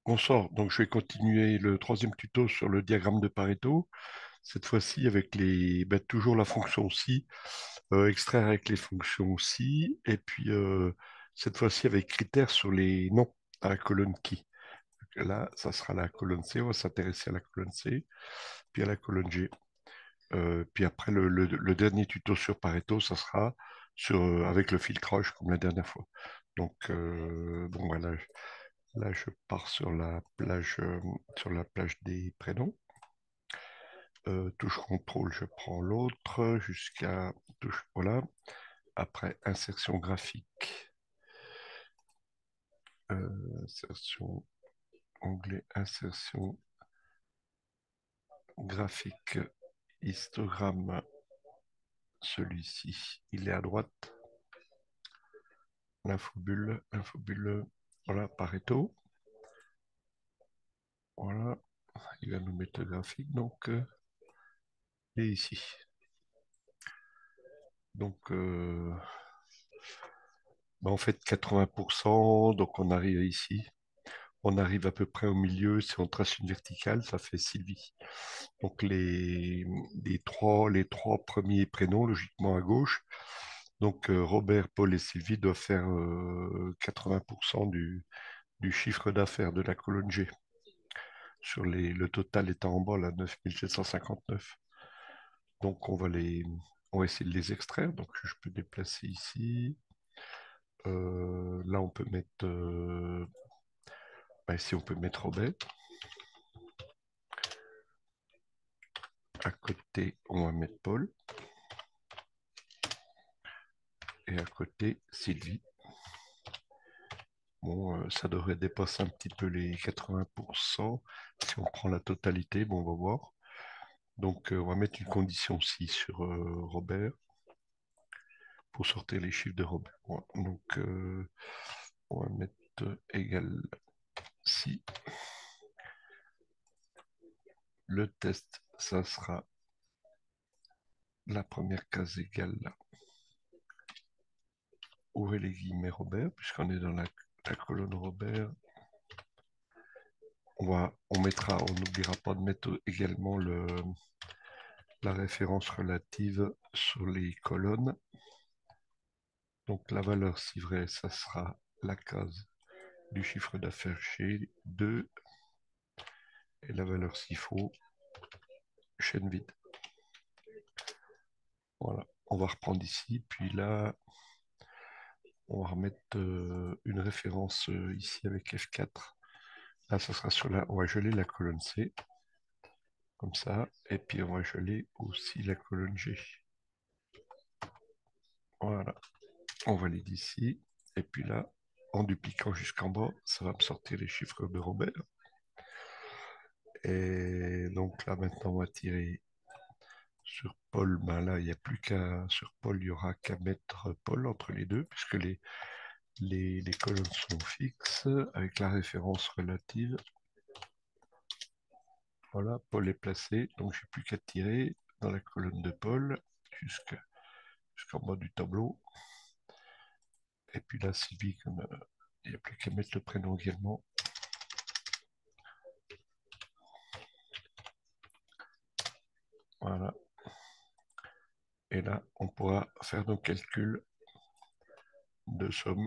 Bonsoir, donc je vais continuer le troisième tuto sur le diagramme de Pareto, cette fois-ci avec toujours la fonction si, extraire avec les fonctions si, et puis cette fois-ci avec critères sur les noms à la colonne qui. Là, ça sera la colonne C, on va s'intéresser à la colonne C, puis à la colonne G. Puis après, le dernier tuto sur Pareto, ça sera avec le filtrage comme la dernière fois. Donc, bon, voilà, là, je pars sur la plage des prénoms. Touche contrôle, je prends l'autre jusqu'à touche, voilà. Après, insertion graphique, insertion, onglet insertion graphique, histogramme, celui-ci, il est à droite. L'infobulle, voilà, Pareto. Voilà, il va nous mettre le graphique, donc, il est ici. Donc, en fait, 80%, donc on arrive ici. On arrive à peu près au milieu. Si on trace une verticale, ça fait Sylvie. Donc, les trois premiers prénoms, logiquement à gauche. Donc, Robert, Paul et Sylvie doivent faire 80% du chiffre d'affaires de la colonne G. Le total étant en bas, là, 9759. Donc, on va essayer de les extraire. Donc, je peux déplacer ici. Là, on peut mettre, ici, on peut mettre Robert. À côté, on va mettre Paul. Et à côté, Sylvie. Bon, ça devrait dépasser un petit peu les 80%. Si on prend la totalité, bon, on va voir. Donc, on va mettre une condition si sur Robert pour sortir les chiffres de Robert. Voilà. Donc, on va mettre égal si. Le test, ça sera la première case égale, ouvrez les guillemets Robert, puisqu'on est dans la colonne Robert. On n'oubliera pas de mettre également la référence relative sur les colonnes. Donc la valeur si vrai, ça sera la case du chiffre d'affaires chez 2 et la valeur si faux, chaîne vide. Voilà, on va reprendre ici, puis là, on va remettre une référence ici avec F4. Là, ça sera on va geler la colonne C, comme ça, et puis on va geler aussi la colonne G. Voilà, on valide ici, et puis là, en dupliquant jusqu'en bas, ça va me sortir les chiffres de Robert. Et donc là, maintenant, on va tirer sur Paul. Ben là, il n'y a plus qu'à. Sur Paul, il n'y aura qu'à mettre Paul entre les deux, puisque les colonnes sont fixes, avec la référence relative. Voilà, Paul est placé, donc j'ai plus qu'à tirer dans la colonne de Paul jusqu'en bas du tableau. Et puis là, Sylvie, comme il n'y a plus qu'à mettre le prénom également. Voilà. Et là, on pourra faire nos calculs de somme.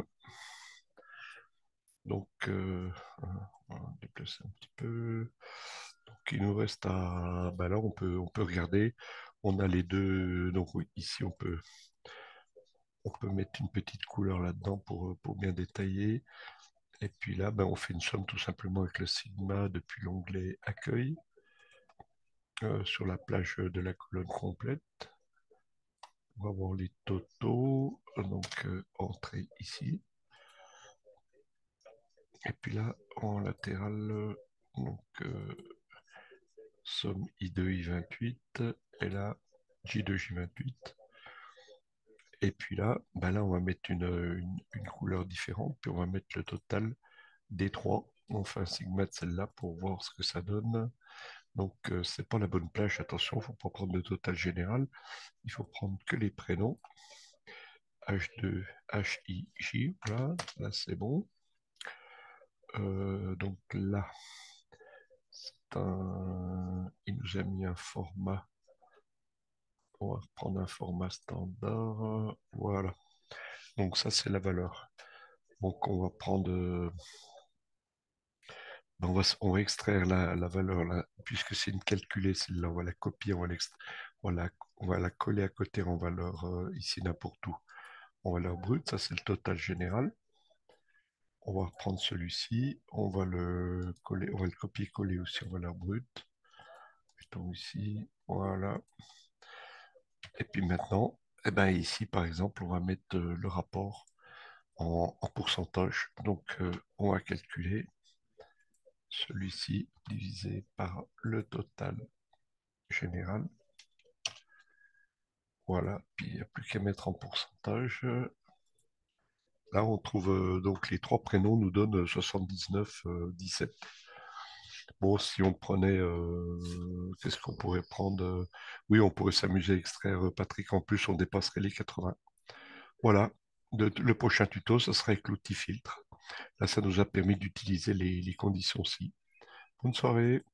Donc, on va déplacer un petit peu. Donc, il nous reste à. Ben là, on peut regarder. On a les deux. Donc, oui, ici, on peut mettre une petite couleur là-dedans pour bien détailler. Et puis là, ben, on fait une somme tout simplement avec le sigma depuis l'onglet accueil sur la plage de la colonne complète. On va voir les totaux. Donc, entrée ici. Et puis là, en latéral, donc, somme I2, I28. Et là, J2, J28. Et puis là, ben là, on va mettre une couleur différente. Puis on va mettre le total des trois. On fait un sigma de celle-là pour voir ce que ça donne. Donc, c'est pas la bonne plage. Attention, il ne faut pas prendre le total général. Il faut prendre que les prénoms. H2, HIJ. Voilà, là c'est bon. Donc là, il nous a mis un format. On va reprendre un format standard. Voilà. Donc ça, c'est la valeur. Donc on va prendre, on va extraire la valeur là, puisque c'est une calculée, celle-là, on va la copier, on va la coller à côté en valeur ici n'importe où. En valeur brute, ça c'est le total général. On va reprendre celui-ci, on va le coller, on va le copier-coller aussi en valeur brute. Mettons ici, voilà. Et puis maintenant, eh ben ici par exemple, on va mettre le rapport en pourcentage. Donc on va calculer celui-ci divisé par le total général. Voilà, puis il n'y a plus qu'à mettre en pourcentage. Là, on trouve donc les trois prénoms nous donnent 79, 17. Bon, si on prenait, qu'est-ce qu'on pourrait prendre? Oui, on pourrait s'amuser à extraire Patrick. En plus, on dépasserait les 80. Voilà. Le prochain tuto, ça sera avec l'outil filtre. Là, ça nous a permis d'utiliser les conditions ci. Bonne soirée.